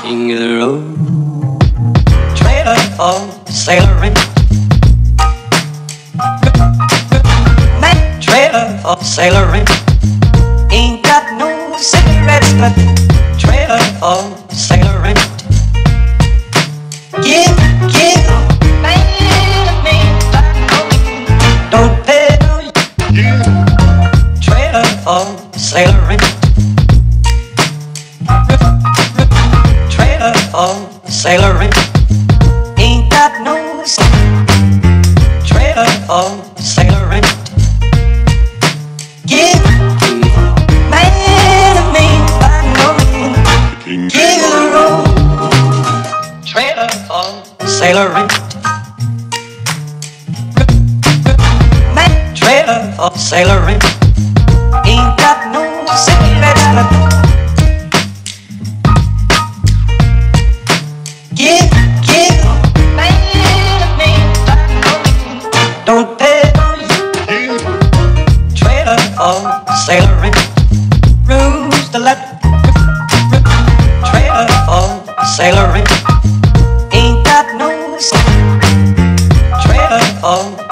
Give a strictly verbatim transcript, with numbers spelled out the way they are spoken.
King of the road, trailer for sailoring. Man, trailer for sailoring. Ain't got no cigarettes, but trailer for sailoring. Give, give, man, man, don't pay no yeah. Trailer for sailoring. Trailer for sailoring. Ain't got no trailer for sailoring. Give, man, man, by no means. Give the road. Trailer for sailoring. Man, trailer for sailoring. Ain't got no cigarettes, but give, give, man, man, don't pay no you. Trailer for sailoring. Rules the let. Trailer for sailoring. Ain't got no trailer for